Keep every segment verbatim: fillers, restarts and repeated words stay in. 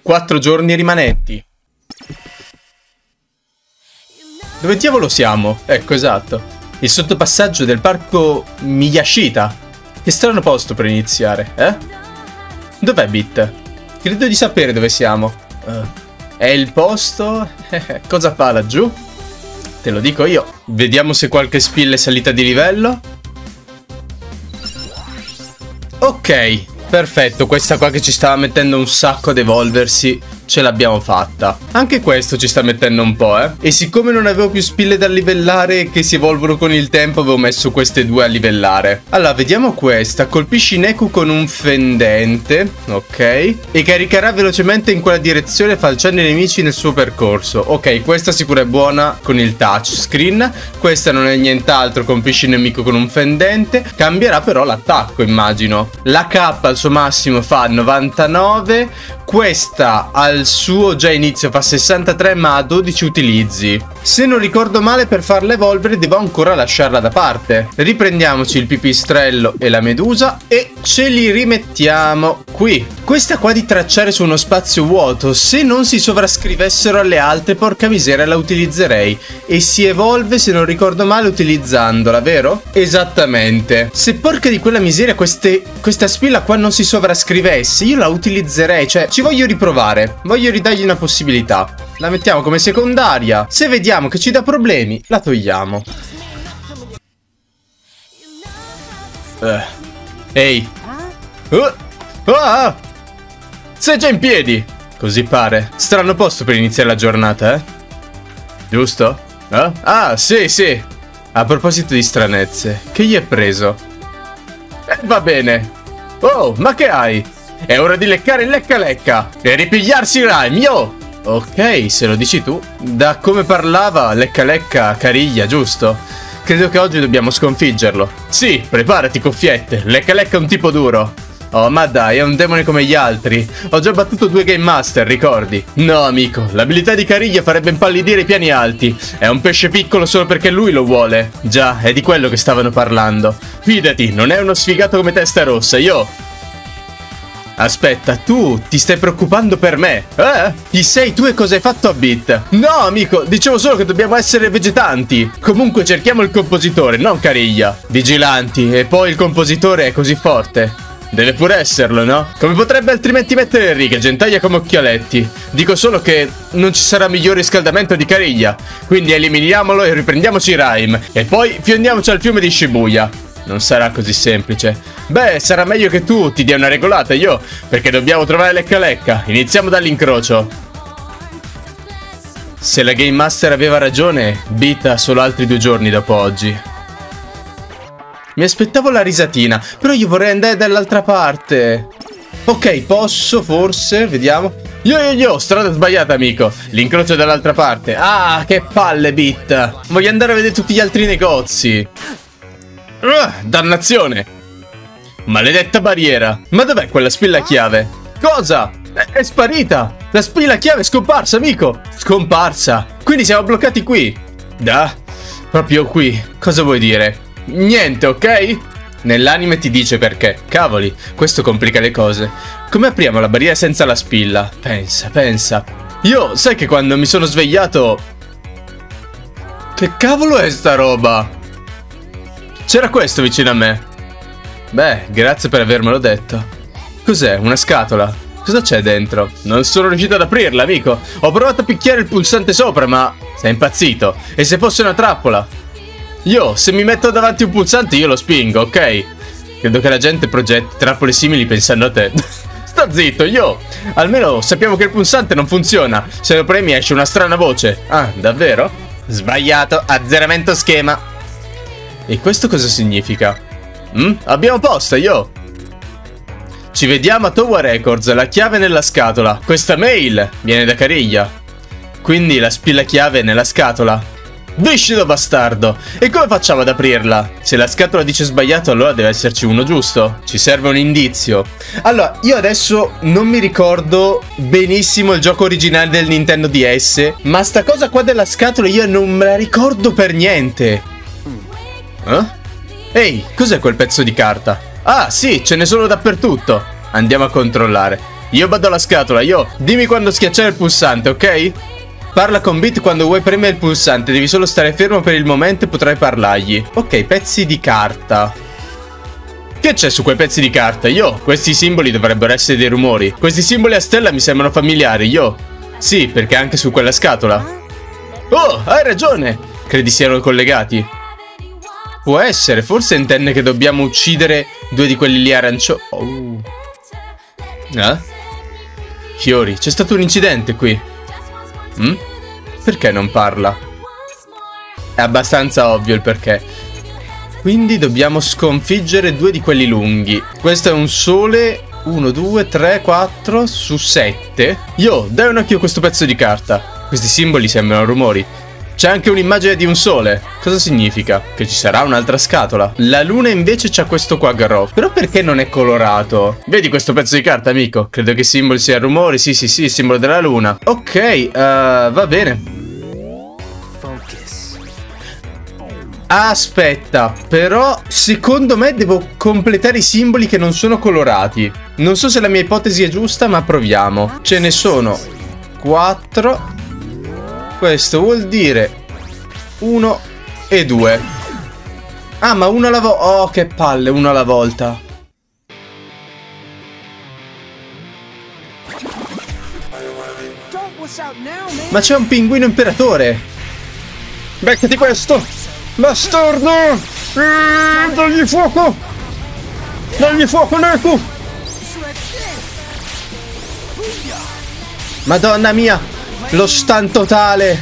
quattro giorni rimanenti. Dove diavolo siamo? Ecco, esatto. Il sottopassaggio del parco Miyashita. Che strano posto per iniziare, eh? Dov'è Bit? Credo di sapere dove siamo. Uh, è il posto? Cosa fa laggiù? Te lo dico io. Vediamo se qualche spill è salita di livello. Ok, perfetto. Questa qua che ci stava mettendo un sacco ad evolversi, ce l'abbiamo fatta. Anche questo ci sta mettendo un po', eh. E siccome non avevo più spille da livellare che si evolvono con il tempo, avevo messo queste due a livellare. Allora, vediamo questa. Colpisci Neku con un fendente. Ok. E caricherà velocemente in quella direzione falciando i nemici nel suo percorso. Ok, questa sicura è buona con il touchscreen. Questa non è nient'altro. Colpisci il nemico con un fendente. Cambierà però l'attacco, immagino. La K al suo massimo fa novantanove. Questa al suo già inizio fa sessantatré, ma ha dodici utilizzi. Se non ricordo male, per farla evolvere devo ancora lasciarla da parte. Riprendiamoci il pipistrello e la medusa e ce li rimettiamo qui. Questa qua di tracciare su uno spazio vuoto, se non si sovrascrivessero alle altre, porca miseria, la utilizzerei. E si evolve, se non ricordo male, utilizzandola, vero? Esattamente. Se porca di quella miseria queste, questa spilla qua non si sovrascrivesse, io la utilizzerei, cioè ci voglio riprovare, voglio ridargli una possibilità. La mettiamo come secondaria. Se vediamo che ci dà problemi, la togliamo. uh. Ehi uh. ah. Sei già in piedi. Così pare. Strano posto per iniziare la giornata, eh? Giusto? Uh? Ah, sì, sì. A proposito di stranezze, che gli è preso? Eh, va bene. Oh, ma che hai? È ora di leccare il lecca lecca e ripigliarsi il rhyme, yo! Ok, se lo dici tu. Da come parlava, lecca lecca cariglia, giusto? Credo che oggi dobbiamo sconfiggerlo. Sì, preparati cuffiette, lecca lecca è un tipo duro. Oh, ma dai, è un demone come gli altri. Ho già battuto due Game Master, ricordi? No, amico, l'abilità di cariglia farebbe impallidire i piani alti. È un pesce piccolo solo perché lui lo vuole. Già, è di quello che stavano parlando. Fidati, non è uno sfigato come testa rossa, yo! Aspetta, tu ti stai preoccupando per me? Eh? Chi sei tu e cosa hai fatto a Bit? No, amico, dicevo solo che dobbiamo essere vegetanti. Comunque cerchiamo il compositore, non cariglia. Vigilanti, e poi il compositore è così forte. Deve pure esserlo, no? Come potrebbe altrimenti mettere righe, gentaglia come occhialetti? Dico solo che non ci sarà miglior riscaldamento di cariglia. Quindi eliminiamolo e riprendiamoci i rhyme. E poi fiondiamoci al fiume di Shibuya. Non sarà così semplice. Beh, sarà meglio che tu ti dia una regolata, io, perché dobbiamo trovare lecca lecca. Iniziamo dall'incrocio. Se la Game Master aveva ragione, Bit ha solo altri due giorni dopo oggi. Mi aspettavo la risatina, però io vorrei andare dall'altra parte. Ok, posso forse, vediamo. Yo yo yo, strada sbagliata, amico. L'incrocio è dall'altra parte. Ah, che palle, Bit. Voglio andare a vedere tutti gli altri negozi. Uh, dannazione. Maledetta barriera. Ma dov'è quella spilla chiave? Cosa? È, è sparita. La spilla chiave è scomparsa, amico. Scomparsa. Quindi siamo bloccati qui. Da, proprio qui. Cosa vuoi dire? Niente, ok? Nell'anime ti dice perché. Cavoli, questo complica le cose. Come apriamo la barriera senza la spilla? Pensa, pensa. Io, sai che quando mi sono svegliato... Che cavolo è sta roba? C'era questo vicino a me. Beh, grazie per avermelo detto. Cos'è? Una scatola? Cosa c'è dentro? Non sono riuscito ad aprirla, amico. Ho provato a picchiare il pulsante sopra, ma... sei impazzito. E se fosse una trappola? Io, se mi metto davanti un pulsante, io lo spingo, ok? Credo che la gente progetti trappole simili pensando a te. Sta zitto, io. Almeno sappiamo che il pulsante non funziona. Se lo premi esce una strana voce. Ah, davvero? Sbagliato, azzeramento schema. E questo cosa significa? Mm? Abbiamo posta, yo! Ci vediamo a Towa Records, la chiave nella scatola. Questa mail viene da cariglia. Quindi la spilla chiave è nella scatola. Viscido bastardo! E come facciamo ad aprirla? Se la scatola dice sbagliato, allora deve esserci uno giusto. Ci serve un indizio. Allora, io adesso non mi ricordo benissimo il gioco originale del Nintendo D S, ma sta cosa qua della scatola io non me la ricordo per niente. Eh? Ehi, cos'è quel pezzo di carta? Ah, sì, ce ne sono dappertutto. Andiamo a controllare. Io bado alla scatola, io. Dimmi quando schiacciare il pulsante, ok? Parla con Bit quando vuoi premere il pulsante. Devi solo stare fermo per il momento e potrai parlargli. Ok, pezzi di carta. Che c'è su quei pezzi di carta? Io, questi simboli dovrebbero essere dei rumori. Questi simboli a stella mi sembrano familiari, io. Sì, perché anche su quella scatola. Oh, hai ragione. Credi siano collegati? Può essere, forse intende che dobbiamo uccidere due di quelli lì arancio... Oh. Eh? Fiori, c'è stato un incidente qui. Mm? Perché non parla? È abbastanza ovvio il perché. Quindi dobbiamo sconfiggere due di quelli lunghi. Questo è un sole. uno, due, tre, quattro su sette. Yo, dai un occhio a questo pezzo di carta. Questi simboli sembrano rumori. C'è anche un'immagine di un sole. Cosa significa? Che ci sarà un'altra scatola. La luna invece c'ha questo qua Garrow. Però perché non è colorato? Vedi questo pezzo di carta, amico? Credo che il simbolo sia rumori. Sì, sì, sì, il simbolo della luna. Ok, uh, va bene. Aspetta, però secondo me devo completare i simboli che non sono colorati. Non so se la mia ipotesi è giusta, ma proviamo. Ce ne sono quattro. Questo vuol dire uno e due. Ah, ma uno alla volta. Oh, che palle, uno alla volta. Ma c'è un pinguino imperatore. Beccati questo. Bastardo. Eh, dagli fuoco. Dagli fuoco, Neku. Madonna mia. Lo stun totale.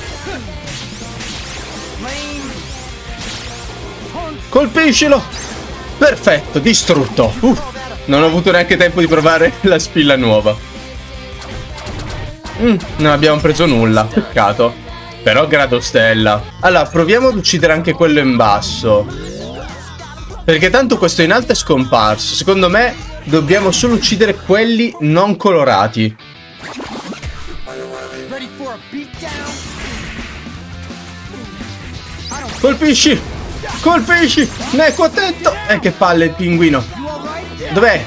Colpiscilo. Perfetto, distrutto. uh, Non ho avuto neanche tempo di provare la spilla nuova. mm, Non abbiamo preso nulla. Peccato. Però grado stella. Allora proviamo ad uccidere anche quello in basso, perché tanto questo in alto è scomparso. Secondo me dobbiamo solo uccidere quelli non colorati. Colpisci! Colpisci! Neku, attento! Eh, che palle il pinguino! Dov'è?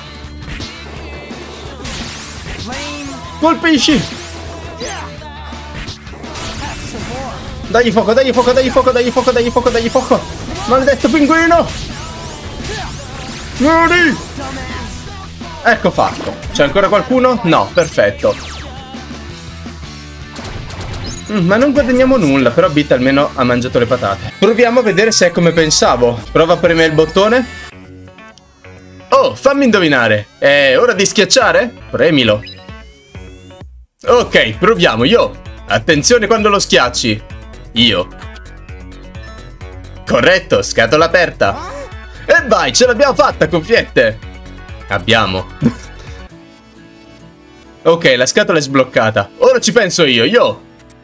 Colpisci! Dagli fuoco, dagli fuoco, dagli fuoco, dagli fuoco, dagli fuoco, dagli fuoco! Maledetto pinguino! Muori! Ecco fatto. C'è ancora qualcuno? No, perfetto. Mm, ma non guadagniamo nulla, però Bit almeno ha mangiato le patate. Proviamo a vedere se è come pensavo. Prova a premere il bottone. Oh, fammi indovinare. È ora di schiacciare? Premilo. Ok, proviamo, io. Attenzione quando lo schiacci. Io. Corretto, scatola aperta. E vai, ce l'abbiamo fatta, cuffiette. Abbiamo. Ok, la scatola è sbloccata. Ora ci penso io, io.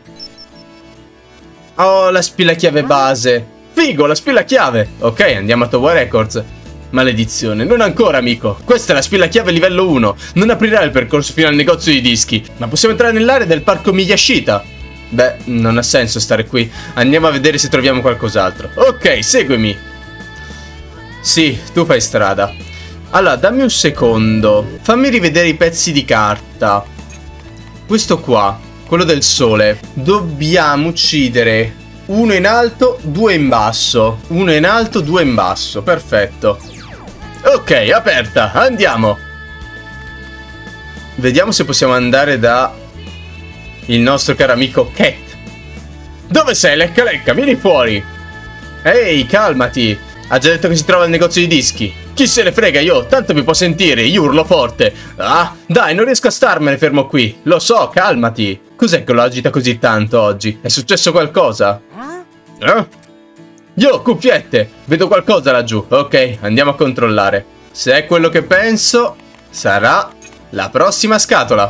Oh, la spilla chiave base. Figo, la spilla chiave. Ok, andiamo a Tower Records. Maledizione, non ancora, amico. Questa è la spilla chiave livello uno. Non aprirà il percorso fino al negozio di dischi, ma possiamo entrare nell'area del parco Miyashita. Beh, non ha senso stare qui. Andiamo a vedere se troviamo qualcos'altro. Ok, seguimi. Sì, tu fai strada. Allora, dammi un secondo. Fammi rivedere i pezzi di carta. Questo qua, quello del sole. Dobbiamo uccidere uno in alto, due in basso. Uno in alto, due in basso. Perfetto. Ok, aperta. Andiamo. Vediamo se possiamo andare da il nostro caro amico Cat. Dove sei, lecca lecca? Vieni fuori. Ehi, calmati. Ha già detto che si trova al negozio di dischi. Chi se ne frega, io, tanto mi può sentire, io urlo forte. Ah, dai, non riesco a starmene fermo qui. Lo so, calmati. Cos'è che lo agita così tanto oggi? È successo qualcosa? Eh? Io, cuffiette, vedo qualcosa laggiù. Ok, andiamo a controllare. Se è quello che penso, sarà la prossima scatola.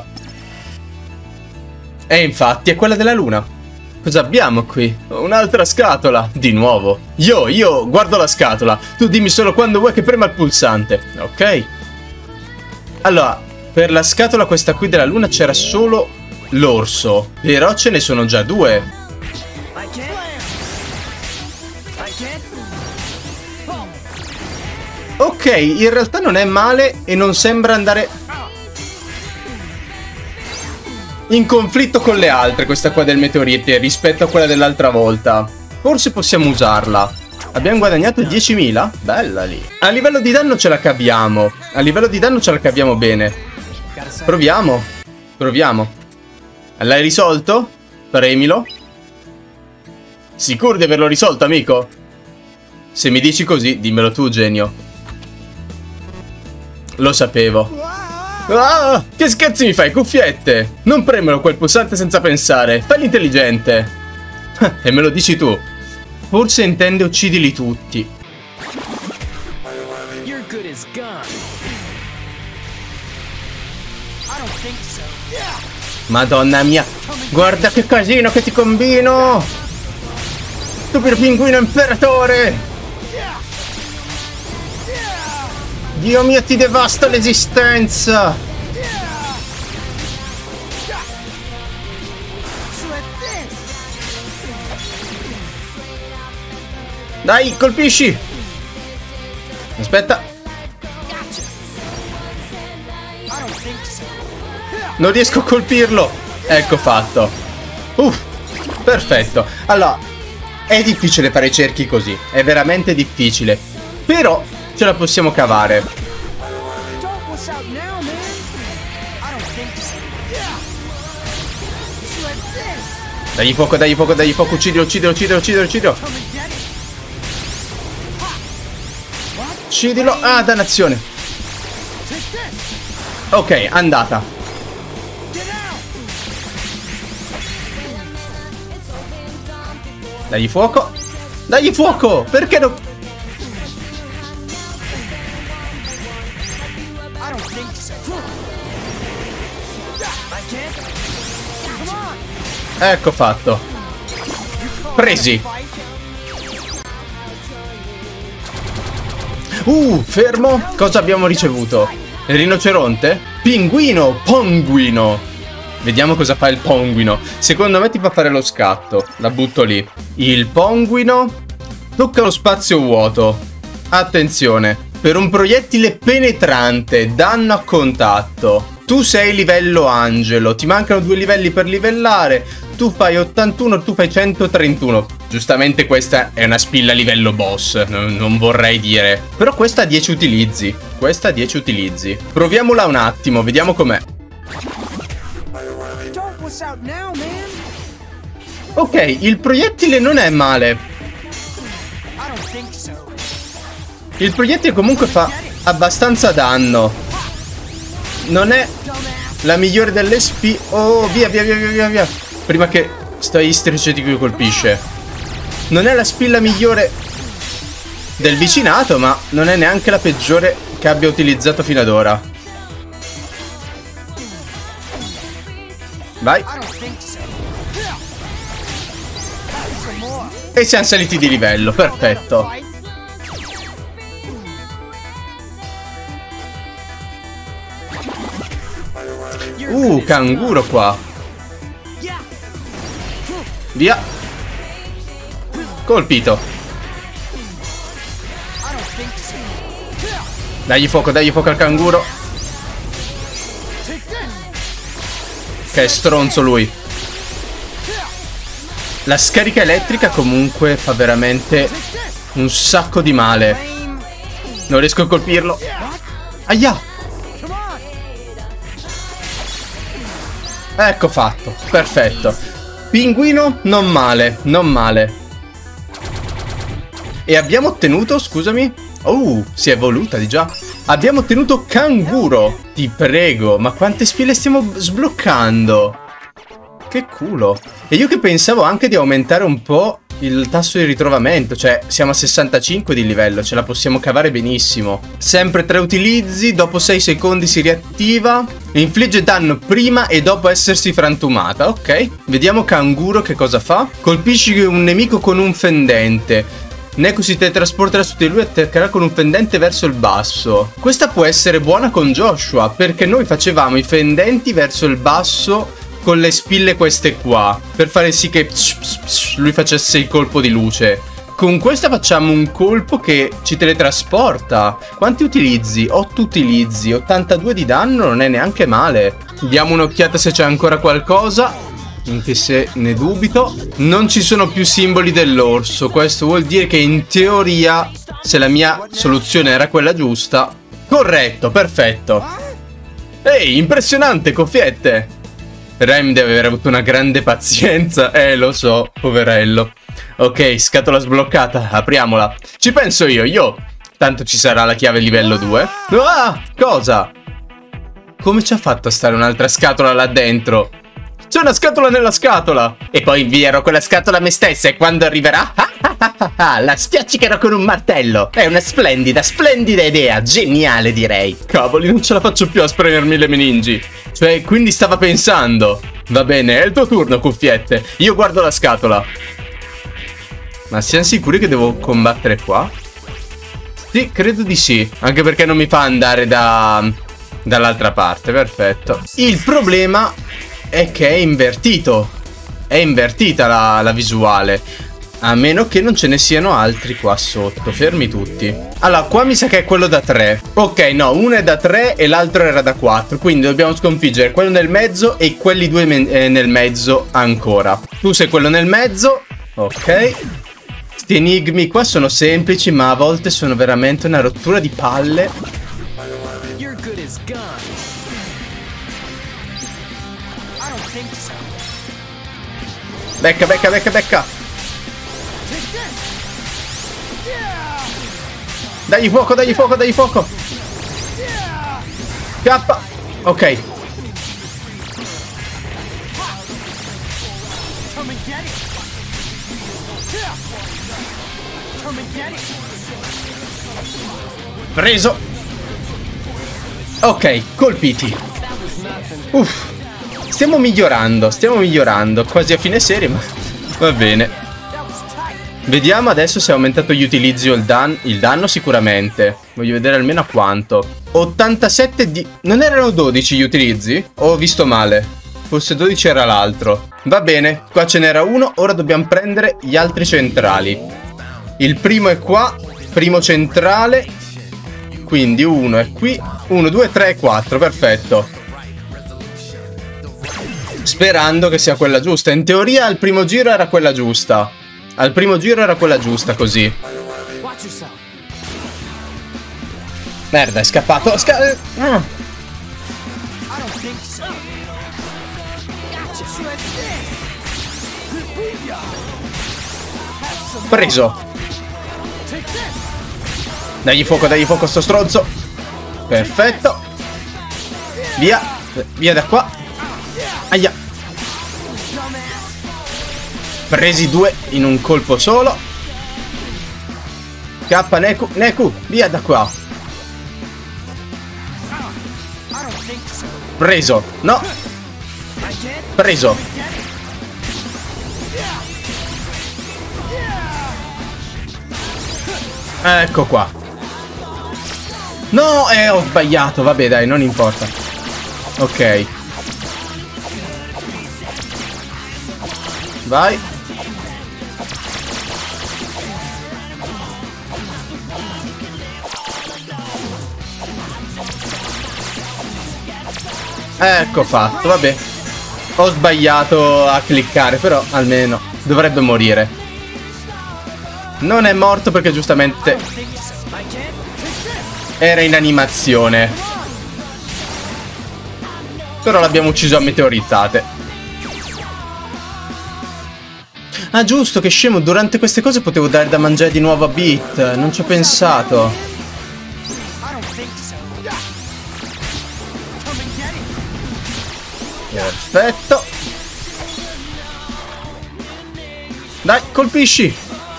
E infatti è quella della luna. Cosa abbiamo qui? Un'altra scatola. Di nuovo. Io, io guardo la scatola. Tu dimmi solo quando vuoi che prema il pulsante. Ok. Allora, per la scatola questa qui della luna c'era solo l'orso. Però ce ne sono già due. Ok, in realtà non è male e non sembra andare... in conflitto con le altre, questa qua del meteorite, rispetto a quella dell'altra volta. Forse possiamo usarla. Abbiamo guadagnato diecimila? Bella lì. A livello di danno ce la caviamo. A livello di danno ce la caviamo bene. Proviamo. Proviamo. L'hai risolto? Premilo. Sicuro di averlo risolto, amico? Se mi dici così, dimmelo tu, genio. Lo sapevo. Ah, che scherzi mi fai, cuffiette? Non premere quel pulsante senza pensare. Fai l'intelligente. E me lo dici tu. Forse intende uccidili tutti. Madonna mia. Guarda che casino che ti combino. Stupido pinguino imperatore. Dio mio, ti devasta l'esistenza. Dai, colpisci. Aspetta. Non riesco a colpirlo. Ecco fatto. Uff, perfetto. Allora, è difficile fare cerchi così. È veramente difficile. Però ce la possiamo cavare. Dagli fuoco, dagli fuoco, dagli fuoco. Uccidilo, uccidilo, uccidilo, uccidilo, uccidilo. Uccidilo. Ah, dannazione. Ok, andata. Dagli fuoco. Dagli fuoco. Perché non... Ecco fatto. Presi. Uh, fermo. Cosa abbiamo ricevuto? Il rinoceronte? Pinguino. Ponguino. Vediamo cosa fa il ponguino. Secondo me ti fa fare lo scatto. La butto lì. Il ponguino tocca lo spazio vuoto. Attenzione. Per un proiettile penetrante, danno a contatto. Tu sei livello angelo. Ti mancano due livelli per livellare. Tu fai ottantuno, tu fai centotrentuno. Giustamente questa è una spilla livello boss. Non, non vorrei dire. Però questa ha dieci utilizzi. Questa ha dieci utilizzi. Proviamola un attimo, vediamo com'è. Ok, il proiettile non è male. Il proiettile comunque fa abbastanza danno. Non è la migliore delle spi... Oh, via, via, via, via, via, via. Prima che sto istricetico che colpisce. Non è la spilla migliore del vicinato, ma non è neanche la peggiore che abbia utilizzato fino ad ora. Vai. E siamo saliti di livello, perfetto. Uh, canguro qua. Via. Colpito. Dagli fuoco, dagli fuoco al canguro. Che stronzo lui. La scarica elettrica comunque fa veramente un sacco di male. Non riesco a colpirlo. Aia. Ecco fatto. Perfetto. Pinguino non male. Non male. E abbiamo ottenuto, scusami. Oh, si è evoluta di già. Abbiamo ottenuto canguro. Ti prego, ma quante spille stiamo sbloccando? Che culo. E io che pensavo anche di aumentare un po' il tasso di ritrovamento. Cioè, siamo a sessantacinque di livello. Ce la possiamo cavare benissimo. Sempre tre utilizzi. Dopo sei secondi si riattiva. Infligge danno prima e dopo essersi frantumata. Ok. Vediamo canguro che cosa fa. Colpisci un nemico con un fendente. Neku si teletrasporterà su di lui e attaccherà con un fendente verso il basso. Questa può essere buona con Joshua, perché noi facevamo i fendenti verso il basso con le spille queste qua, per fare sì che lui facesse il colpo di luce. Con questa facciamo un colpo che ci teletrasporta. Quanti utilizzi? otto utilizzi, ottantadue di danno, non è neanche male. Diamo un'occhiata se c'è ancora qualcosa, anche se ne dubito. Non ci sono più simboli dell'orso. Questo vuol dire che in teoria, se la mia soluzione era quella giusta... Corretto, perfetto. Ehi, impressionante, cuffiette. Rhyme deve aver avuto una grande pazienza. Eh, lo so, poverello. Ok, scatola sbloccata, apriamola. Ci penso io, io. Tanto ci sarà la chiave livello due. Ah, cosa? Come ci ha fatto a stare un'altra scatola là dentro? C'è una scatola nella scatola. E poi invierò quella scatola a me stessa. E quando arriverà la spiaccicherò con un martello. È una splendida, splendida idea. Geniale, direi. Cavoli, non ce la faccio più a spremermi le meningi. Cioè, quindi stava pensando. Va bene, è il tuo turno, cuffiette. Io guardo la scatola. Ma siamo sicuri che devo combattere qua? Sì, credo di sì. Anche perché non mi fa andare da... dall'altra parte, perfetto. Il problema è che è invertito. È invertita la, la visuale. A meno che non ce ne siano altri qua sotto. Fermi tutti. Allora, qua mi sa che è quello da tre. Ok, no, uno è da tre e l'altro era da quattro. Quindi dobbiamo sconfiggere quello nel mezzo e quelli due eh, nel mezzo ancora. Tu sei quello nel mezzo. Ok. Sti enigmi qua sono semplici, ma a volte sono veramente una rottura di palle. Becca, becca, becca, becca. Dagli fuoco, dagli fuoco, dagli fuoco. K. Ok. Preso. Ok, colpiti. Uff. Stiamo migliorando, stiamo migliorando. Quasi a fine serie, ma va bene. Vediamo adesso se ha aumentato gli utilizzi o il, dan il danno sicuramente. Voglio vedere almeno a quanto. ottantasette di... Non erano dodici gli utilizzi? Ho visto male. Forse dodici era l'altro. Va bene, qua ce n'era uno. Ora dobbiamo prendere gli altri centrali. Il primo è qua. Primo centrale. Quindi uno è qui. uno, due, tre e quattro. Perfetto. Sperando che sia quella giusta. In teoria al primo giro era quella giusta. Al primo giro era quella giusta, così. Merda, è scappato. Sca uh. Preso. Dagli fuoco, dagli fuoco a sto stronzo. Perfetto. Via. Via da qua. Aia. Presi due in un colpo solo. K, Neku, Neku, via da qua. Preso. No. Preso. Ecco qua. No, eh, ho sbagliato. Vabbè, dai, non importa. Ok. Vai. Ecco fatto, vabbè. Ho sbagliato a cliccare, però almeno dovrebbe morire. Non è morto perché giustamente era in animazione. Però l'abbiamo ucciso a meteorizzate. Ah, giusto, che scemo. Durante queste cose potevo dare da mangiare di nuovo a Beat. Non ci ho pensato. Perfetto. Dai, colpisci.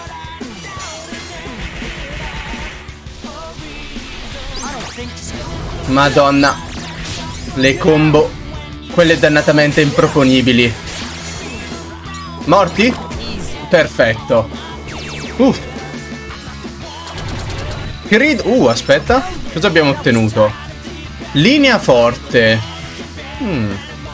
Madonna. Le combo. Quelle dannatamente improponibili. Morti? Perfetto. Uff. Creed. Uh, aspetta. Cosa abbiamo ottenuto? Linea forte. Hmm.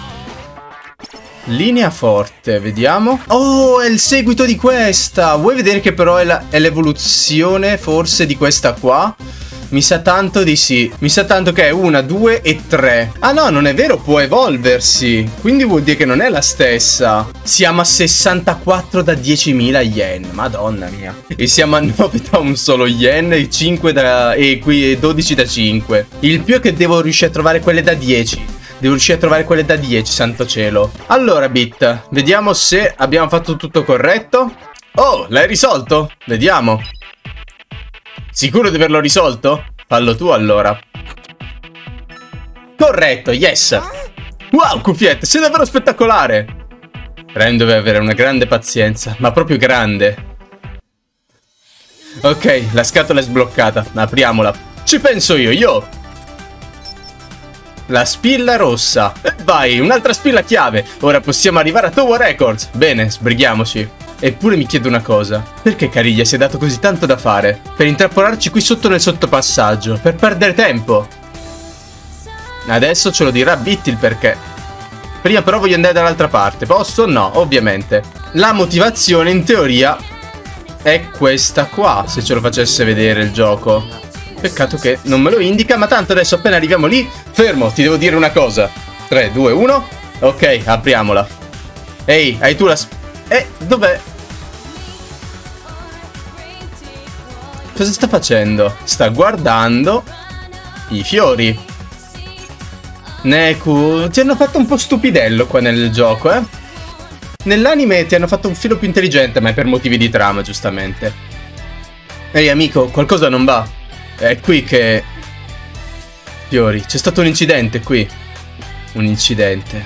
Linea forte, vediamo. Oh, è il seguito di questa. Vuoi vedere che però è l'evoluzione forse di questa qua? Mi sa tanto di sì. Mi sa tanto che è una, due e tre. Ah no, non è vero, può evolversi. Quindi vuol dire che non è la stessa. Siamo a sessantaquattro da diecimila yen. Madonna mia. E siamo a nove da un solo yen e cinque da... e qui dodici da cinque. Il più è che devo riuscire a trovare quelle da dieci. Devo riuscire a trovare quelle da dieci, santo cielo. Allora, Bit, vediamo se abbiamo fatto tutto corretto. Oh, l'hai risolto? Vediamo. Sicuro di averlo risolto? Fallo tu allora. Corretto, yes. Wow, cuffiette, sei davvero spettacolare. Ryan deve avere una grande pazienza, ma proprio grande. Ok, la scatola è sbloccata. Apriamola. Ci penso io, io. La spilla rossa. E vai, un'altra spilla chiave. Ora possiamo arrivare a Tower Records. Bene, sbrighiamoci. Eppure mi chiedo una cosa. Perché Cariglia si è dato così tanto da fare? Per intrappolarci qui sotto nel sottopassaggio. Per perdere tempo. Adesso ce lo dirà Bit il perché. Prima però voglio andare dall'altra parte. Posso? No, ovviamente. La motivazione in teoria è questa qua, se ce lo facesse vedere il gioco. Peccato che non me lo indica, ma tanto adesso appena arriviamo lì. Fermo, ti devo dire una cosa. tre, due, uno. Ok, apriamola. Ehi, hai tu la... Eh, dov'è? Cosa sta facendo? Sta guardando i fiori. Neku, ti hanno fatto un po' stupidello qua nel gioco, eh? Nell'anime ti hanno fatto un filo più intelligente, ma è per motivi di trama, giustamente. Ehi, amico, qualcosa non va. È qui che... Fiori, c'è stato un incidente qui. Un incidente.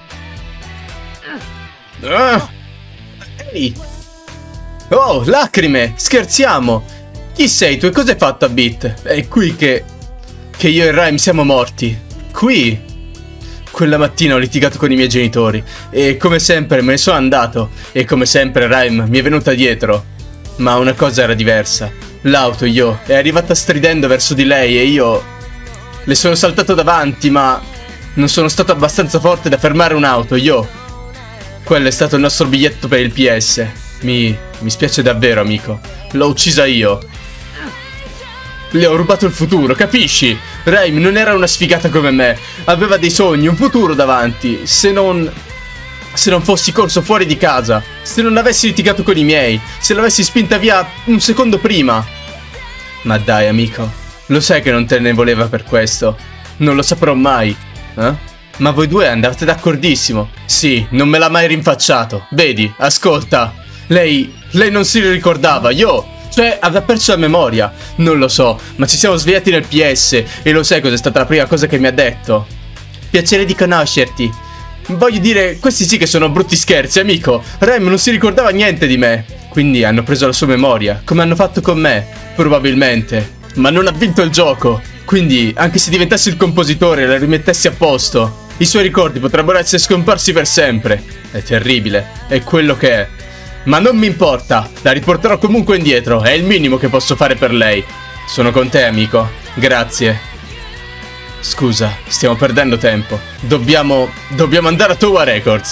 Ah! Ehi! Oh, lacrime! Scherziamo! Chi sei tu e cosa hai fatto a Bit? È qui che... Che io e Rhyme siamo morti. Qui! Quella mattina ho litigato con i miei genitori. E come sempre me ne sono andato. E come sempre Rhyme mi è venuta dietro. Ma una cosa era diversa. L'auto, io, è arrivata stridendo verso di lei e io... Le sono saltato davanti, ma... Non sono stato abbastanza forte da fermare un'auto, io... Quello è stato il nostro biglietto per il P S. Mi... mi spiace davvero, amico. L'ho uccisa io. Le ho rubato il futuro, capisci? Rhyme non era una sfigata come me. Aveva dei sogni, un futuro davanti. Se non... Se non fossi corso fuori di casa. Se non avessi litigato con i miei. Se l'avessi spinta via un secondo prima. Ma dai, amico. Lo sai che non te ne voleva per questo. Non lo saprò mai. Eh? Ma voi due andate d'accordissimo. Sì, non me l'ha mai rinfacciato. Vedi, ascolta. Lei... Lei non si ricordava, io... Cioè, aveva perso la memoria. Non lo so, ma ci siamo svegliati nel P S. E lo sai cos'è stata la prima cosa che mi ha detto? Piacere di conoscerti. Voglio dire, questi sì che sono brutti scherzi, amico. Rem non si ricordava niente di me. Quindi hanno preso la sua memoria, come hanno fatto con me. Probabilmente. Ma non ha vinto il gioco. Quindi, anche se diventassi il compositore e la rimettessi a posto, i suoi ricordi potrebbero essere scomparsi per sempre. È terribile. È quello che è. Ma non mi importa, la riporterò comunque indietro, è il minimo che posso fare per lei. Sono con te, amico. Grazie. Scusa, stiamo perdendo tempo. Dobbiamo... dobbiamo andare a Tower Records.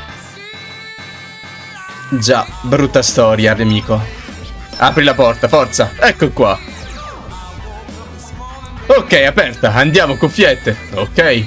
Già, brutta storia, amico. Apri la porta, forza. Ecco qua. Ok, aperta. Andiamo, cuffiette. Ok.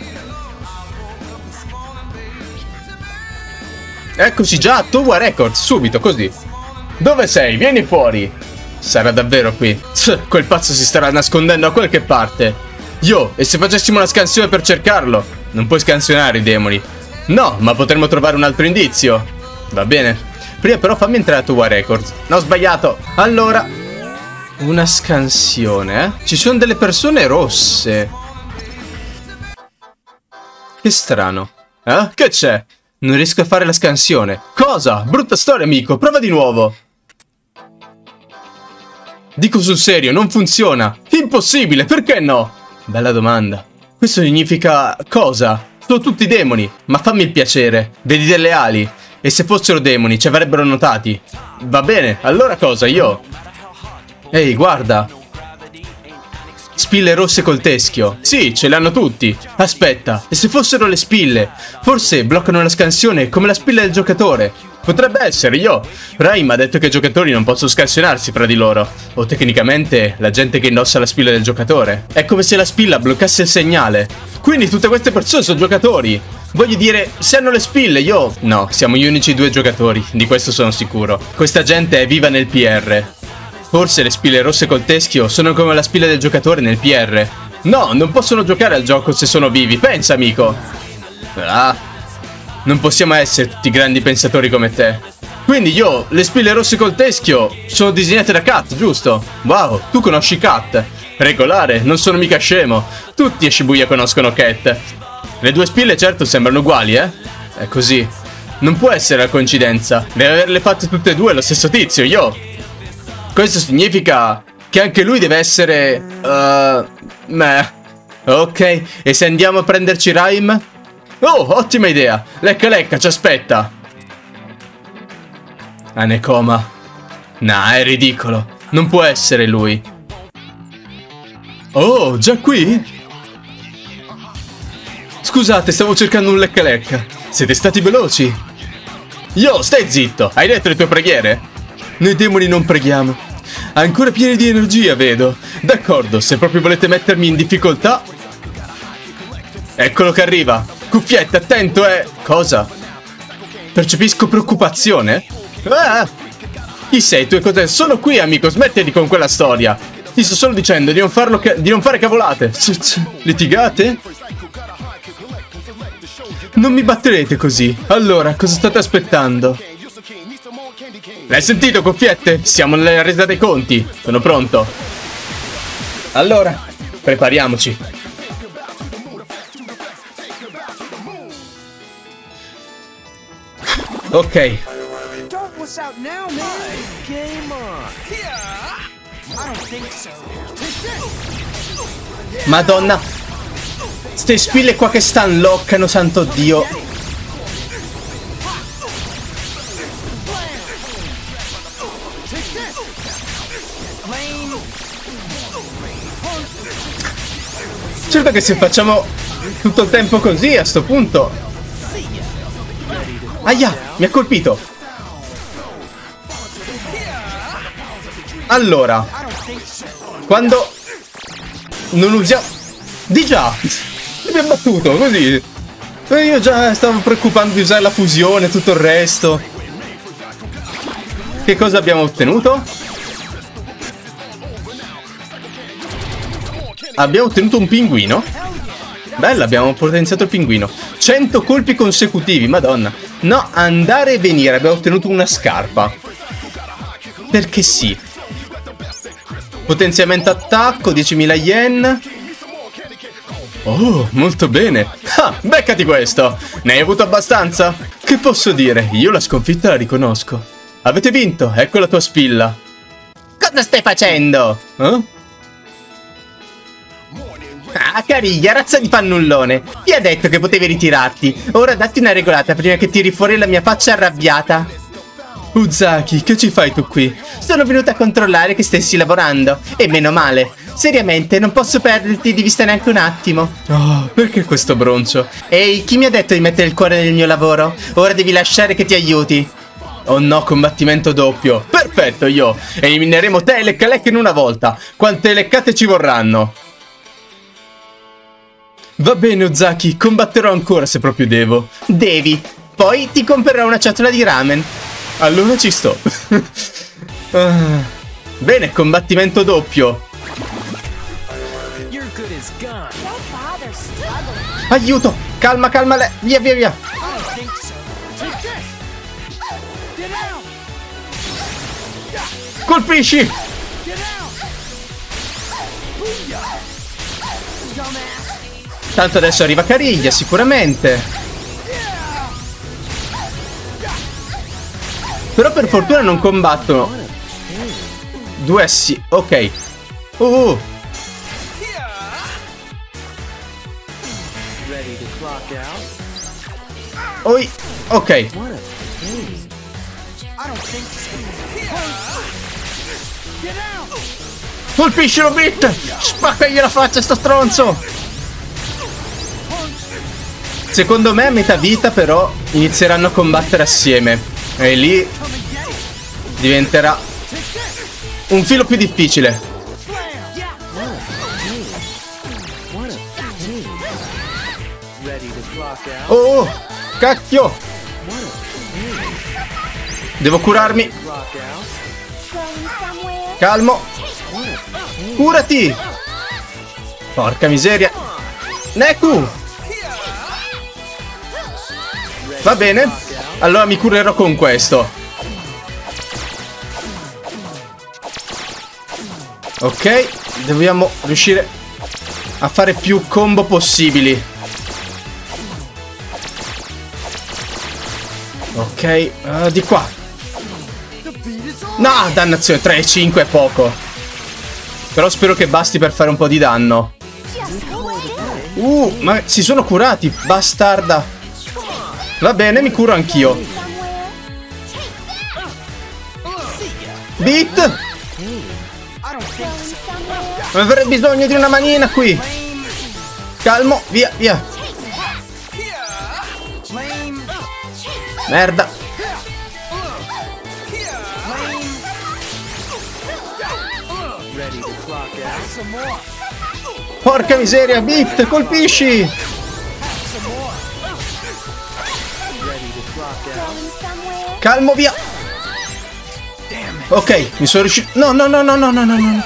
Eccoci già a Tower Records, subito, così. Dove sei? Vieni fuori. Sarà davvero qui. Tch, quel pazzo si starà nascondendo a qualche parte. Yo, e se facessimo una scansione per cercarlo? Non puoi scansionare i demoni. No, ma potremmo trovare un altro indizio. Va bene. Prima però fammi entrare a Tower Records. No, ho sbagliato. Allora, una scansione, eh? Ci sono delle persone rosse. Che strano. Eh? Che c'è? Non riesco a fare la scansione. Cosa? Brutta storia, amico. Prova di nuovo. Dico sul serio, non funziona. Impossibile, perché no? Bella domanda. Questo significa cosa? Sono tutti demoni. Ma fammi il piacere. Vedi delle ali. E se fossero demoni ci avrebbero notati. Va bene, allora cosa? Io... Ehi, guarda. Spille rosse col teschio. Sì, ce le hanno tutti. Aspetta, e se fossero le spille? Forse bloccano la scansione come la spilla del giocatore. Potrebbe essere io. Prime ha detto che i giocatori non possono scansionarsi fra di loro. O tecnicamente la gente che indossa la spilla del giocatore. È come se la spilla bloccasse il segnale. Quindi tutte queste persone sono giocatori. Voglio dire, se hanno le spille, io... No, siamo gli unici due giocatori, di questo sono sicuro. Questa gente è viva nel P R. Forse le spille rosse col teschio sono come la spilla del giocatore nel P R. No, non possono giocare al gioco se sono vivi, pensa amico. Ah, non possiamo essere tutti grandi pensatori come te. Quindi io, le spille rosse col teschio sono disegnate da Kat, giusto? Wow, tu conosci Kat. Regolare, non sono mica scemo. Tutti a Shibuya conoscono Kat. Le due spille certo sembrano uguali, eh? È così. Non può essere la coincidenza. Deve averle fatte tutte e due lo stesso tizio, io. Questo significa che anche lui deve essere... Uh, meh. Ok, e se andiamo a prenderci Rime? Oh, ottima idea. Lecca lecca, ci aspetta. Hanekoma. Nah, è ridicolo. Non può essere lui. Oh, già qui? Scusate, stavo cercando un lecca lecca. Siete stati veloci. Yo, stai zitto. Hai detto le tue preghiere? Noi demoni non preghiamo. Ancora pieni di energia, vedo. D'accordo, se proprio volete mettermi in difficoltà. Eccolo che arriva. Cuffiette, attento, eh. Cosa? Percepisco preoccupazione. Ah! Chi sei tu e cos'è? Sono qui, amico, smettiti con quella storia. Ti sto solo dicendo di non farlo di non fare cavolate. Litigate? Non mi batterete così. Allora, cosa state aspettando? L'hai sentito, cuffiette? Siamo nella resa dei conti. Sono pronto. Allora, prepariamoci. Ok. Madonna. Ste spille qua che stanno loccano, santo Dio. Certo che se facciamo tutto il tempo così, a sto punto. Aia, mi ha colpito. Allora, quando non usiamo... Di già, mi ha battuto così. Io già stavo preoccupando di usare la fusione e tutto il resto. Che cosa abbiamo ottenuto? Abbiamo ottenuto un pinguino. Bello, abbiamo potenziato il pinguino. cento colpi consecutivi, madonna. No, andare e venire, abbiamo ottenuto una scarpa. Perché sì. Potenziamento attacco, diecimila yen. Oh, molto bene. Ah, beccati questo. Ne hai avuto abbastanza? Che posso dire? Io la sconfitta la riconosco. Avete vinto, ecco la tua spilla. Cosa stai facendo? Eh? Ah, cariglia, razza di fannullone. Ti ha detto che potevi ritirarti. Ora datti una regolata prima che tiri fuori la mia faccia arrabbiata. Uzaki, che ci fai tu qui? Sono venuta a controllare che stessi lavorando. E meno male. Seriamente, non posso perderti di vista neanche un attimo. Oh, perché questo broncio? Ehi, chi mi ha detto di mettere il cuore nel mio lavoro? Ora devi lasciare che ti aiuti. Oh no, combattimento doppio. Perfetto, io. Elimineremo te e lecca lecca in una volta. Quante leccate ci vorranno? Va bene, Uzaki, combatterò ancora se proprio devo. Devi. Poi ti comprerò una ciotola di ramen. Allora ci sto. ah. Bene, combattimento doppio. Aiuto! Calma, calma, le... via, via, via. Colpisci! Tanto adesso arriva Cariglia, sicuramente. Però per fortuna non combattono. Due S. Ok. Uh. Oi. Ok. Colpiscilo, Bit! Spaccagli la faccia, sto stronzo! Secondo me a metà vita però inizieranno a combattere assieme. E lì diventerà un filo più difficile. Oh, cacchio! Devo curarmi. Calmo. Curati! Porca miseria. Neku! Va bene. Allora mi curerò con questo. Ok, dobbiamo riuscire a fare più combo possibili. Ok, uh, di qua. No, dannazione, tre e cinque è poco. Però spero che basti per fare un po' di danno. Uh, ma si sono curati, bastarda. Va bene, mi curo anch'io. Beat. Avrei bisogno di una manina qui. Calmo, via, via. Merda. Porca miseria, Beat, colpisci. Calmo, via. Ok, mi sono riuscito. No, no, no, no, no, no, no, no.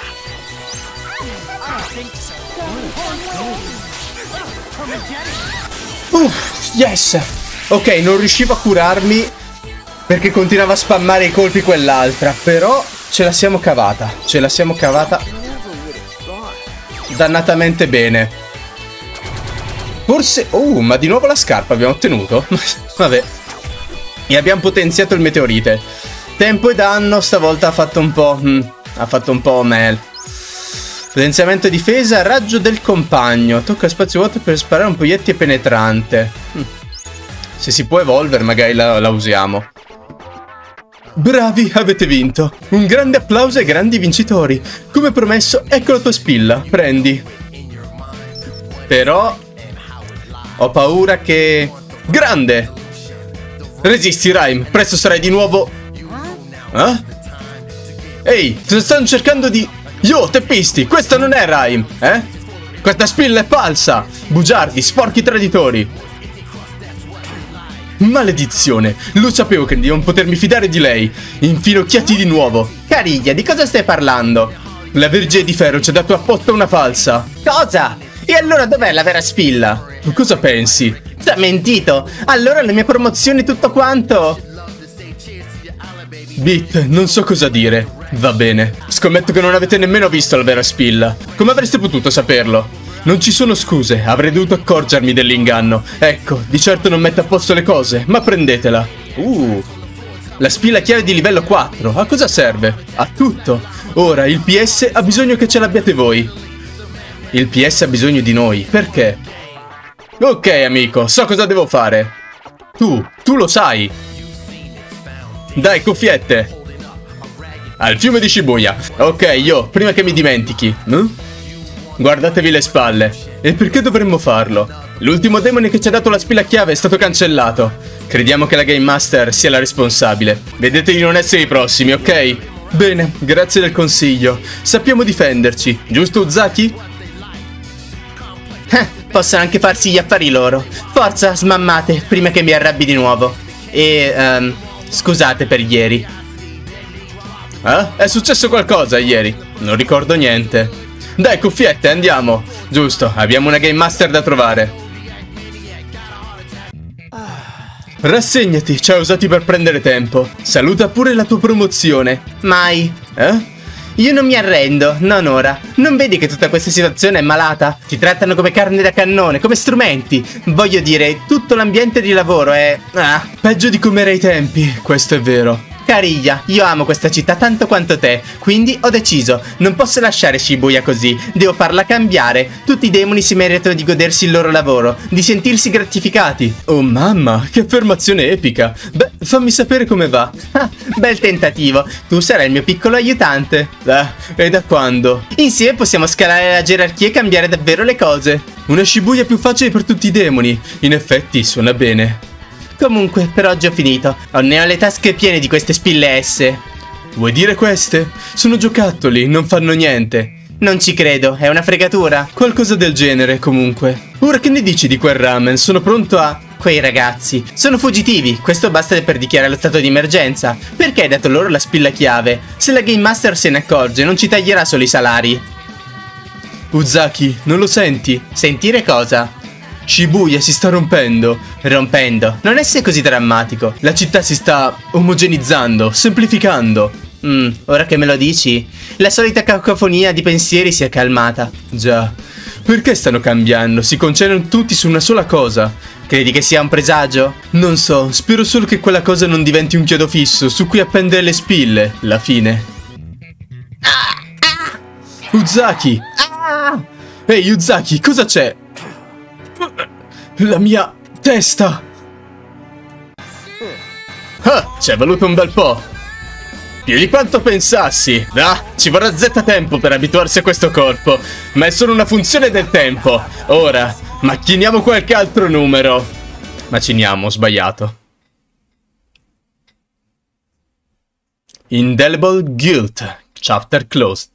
Uff, yes. Ok, non riuscivo a curarmi perché continuava a spammare i colpi quell'altra. Però ce la siamo cavata. Ce la siamo cavata dannatamente bene. Forse... Oh, ma di nuovo la scarpa abbiamo ottenuto. Vabbè. E abbiamo potenziato il meteorite. Tempo e danno stavolta ha fatto un po'... Hmm, ha fatto un po' mel. Potenziamento difesa, raggio del compagno. Tocca spazio vuoto per sparare un proiettile penetrante. Hmm. Se si può evolvere magari la, la usiamo. Bravi, avete vinto. Un grande applauso ai grandi vincitori. Come promesso, ecco la tua spilla. Prendi. Però ho paura che... Grande! Resisti, Rhyme. Presto sarai di nuovo... Eh? Ehi, stanno cercando di... Yo, teppisti, questo non è Rhyme, eh? Questa spilla è falsa. Bugiardi, sporchi traditori. Maledizione, lo sapevo che di non potermi fidare di lei. Infinocchiati di nuovo. Cariglia, di cosa stai parlando? La Vergine di Ferro ci ha dato apposta una falsa. Cosa? E allora dov'è la vera spilla? Tu cosa pensi? Ti ha mentito. Allora le mie promozioni tutto quanto? Beat, non so cosa dire. Va bene. Scommetto che non avete nemmeno visto la vera spilla. Come avreste potuto saperlo? Non ci sono scuse, avrei dovuto accorgermi dell'inganno. Ecco, di certo non mette a posto le cose, ma prendetela. Uh, la spilla chiave di livello quattro, a cosa serve? A tutto. Ora, il P S ha bisogno che ce l'abbiate voi. Il P S ha bisogno di noi, perché? Ok, amico, so cosa devo fare. Tu, tu lo sai. Dai, cuffiette. Al fiume di Shibuya. Ok, io, prima che mi dimentichi. Hm? Guardatevi le spalle. E perché dovremmo farlo? L'ultimo demone che ci ha dato la spilla chiave è stato cancellato. Crediamo che la Game Master sia la responsabile. Vedete di non essere i prossimi, ok? Bene, grazie del consiglio. Sappiamo difenderci, giusto Uzaki? Eh, possono anche farsi gli affari loro. Forza, smammate, prima che mi arrabbi di nuovo. E, um, scusate per ieri. Eh? È successo qualcosa ieri? Non ricordo niente. Dai, cuffiette, andiamo. Giusto, abbiamo una Game Master da trovare. Rassegnati, ci hai usati per prendere tempo. Saluta pure la tua promozione. Mai. Eh? Io non mi arrendo, non ora. Non vedi che tutta questa situazione è malata? Ci trattano come carne da cannone, come strumenti. Voglio dire, tutto l'ambiente di lavoro è... Ah, peggio di come era ai tempi, questo è vero. Cariglia, io amo questa città tanto quanto te, quindi ho deciso, non posso lasciare Shibuya così, devo farla cambiare. Tutti i demoni si meritano di godersi il loro lavoro, di sentirsi gratificati. Oh mamma, che affermazione epica. Beh, fammi sapere come va. Ah, bel tentativo, tu sarai il mio piccolo aiutante. Ah, e da quando? Insieme possiamo scalare la gerarchia e cambiare davvero le cose. Una Shibuya più facile per tutti i demoni, in effetti suona bene. Comunque, per oggi ho finito. Ho ne ho le tasche piene di queste spille S. Vuoi dire queste? Sono giocattoli, non fanno niente. Non ci credo, è una fregatura. Qualcosa del genere, comunque. Ora che ne dici di quel ramen? Sono pronto a... Quei ragazzi sono fuggitivi, questo basta per dichiarare lo stato di emergenza. Perché hai dato loro la spilla chiave? Se la Game Master se ne accorge, non ci taglierà solo i salari. Uzaki, non lo senti? Sentire cosa? Shibuya si sta rompendo. Rompendo? Non essere così drammatico. La città si sta omogenizzando, semplificando. Mm, ora che me lo dici, la solita cacofonia di pensieri si è calmata. Già. Perché stanno cambiando? Si concentrano tutti su una sola cosa. Credi che sia un presagio? Non so, spero solo che quella cosa non diventi un chiodo fisso su cui appendere le spille. La fine. Ah, ah, Uzaki! ah. Ehi, Uzaki, cosa c'è? La mia testa! Ah, ci è voluto un bel po'. Più di quanto pensassi. Ah, ci vorrà zetta tempo per abituarsi a questo corpo. Ma è solo una funzione del tempo. Ora, macchiniamo qualche altro numero. Maciniamo, ho sbagliato. Indelible Guilt. Chapter closed.